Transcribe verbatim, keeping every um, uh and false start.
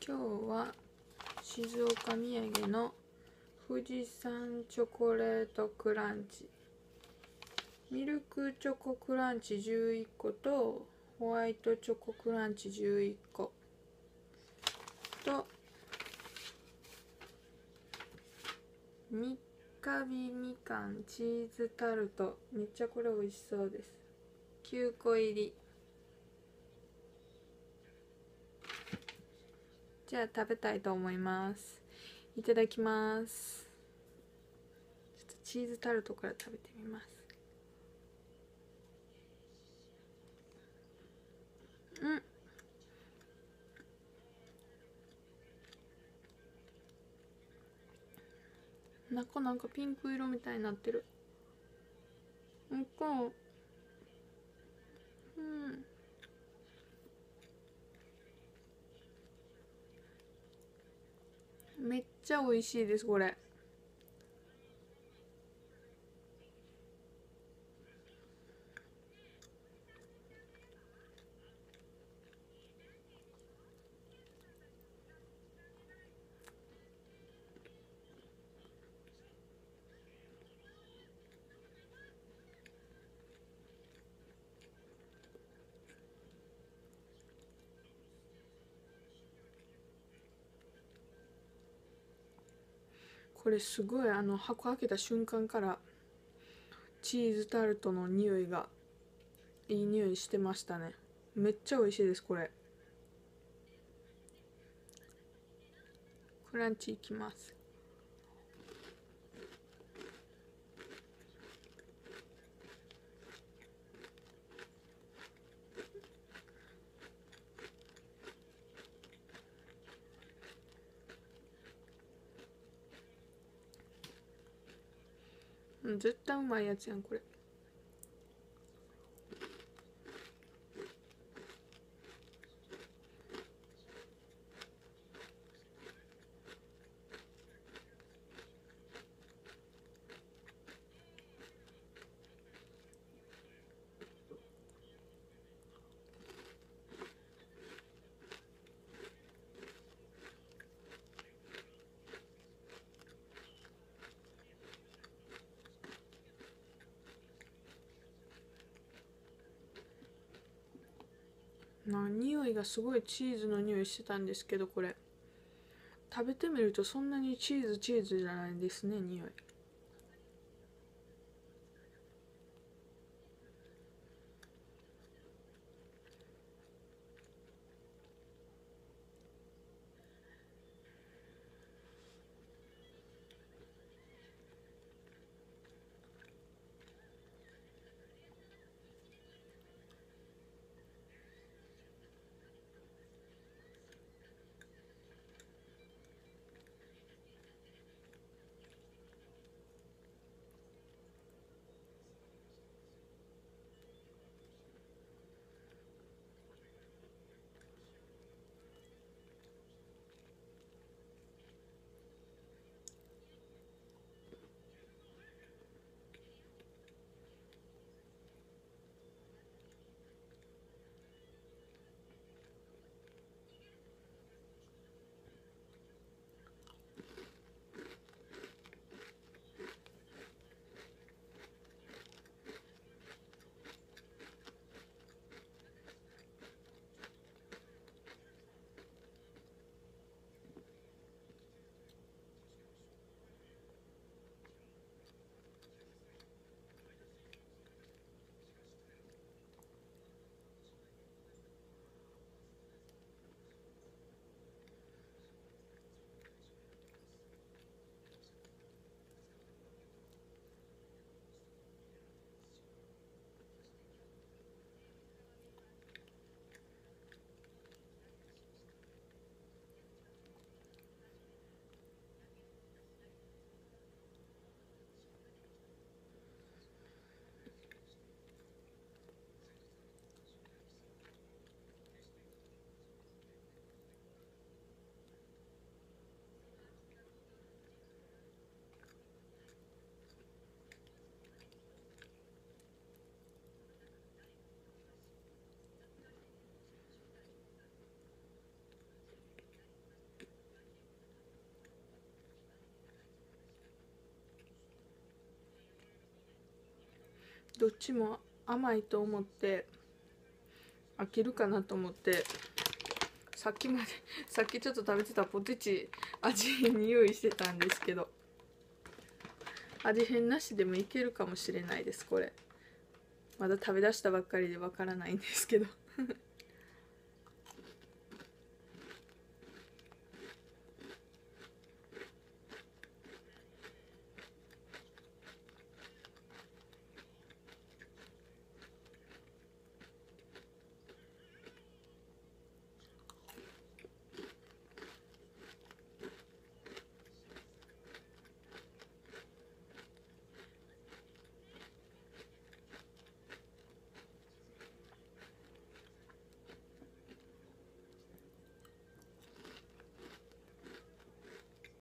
今日は静岡土産の富士山チョコレートクランチ、ミルクチョコクランチじゅういっことホワイトチョコクランチじゅういっこと三ヶ日みかんチーズタルト、めっちゃこれ美味しそうです。きゅうこ入り。じゃあ食べたいと思います。いただきます。ちょっとチーズタルトから食べてみます。うん、中なんかピンク色みたいになってる。うんこうんめっちゃ美味しいですこれ。これすごい、あの箱開けた瞬間からチーズタルトの匂いがいい匂いしてましたね。めっちゃ美味しいですこれ。クランチいきます。うん、絶対うまいやつやんこれ。な匂いがすごいチーズの匂いしてたんですけど、これ食べてみるとそんなにチーズチーズじゃないですね、匂い。 どっちも甘いと思って飽きるかなと思って、さっきまでさっきちょっと食べてたポテチ味変に用意してたんですけど、味変なしでもいけるかもしれないです。これまだ食べだしたばっかりでわからないんですけど